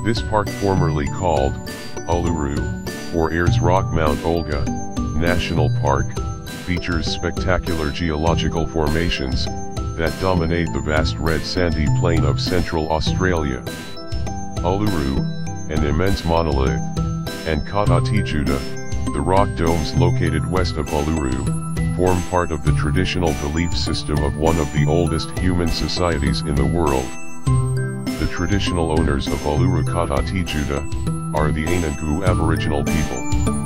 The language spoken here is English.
This park, formerly called Uluru, or Ayers Rock Mount Olga, National Park, features spectacular geological formations that dominate the vast red sandy plain of Central Australia. Uluru, an immense monolith, and Kata Tjuta, the rock domes located west of Uluru, form part of the traditional belief system of one of the oldest human societies in the world. The traditional owners of Uluru-Kata Tjuta are the Ainangu Aboriginal people.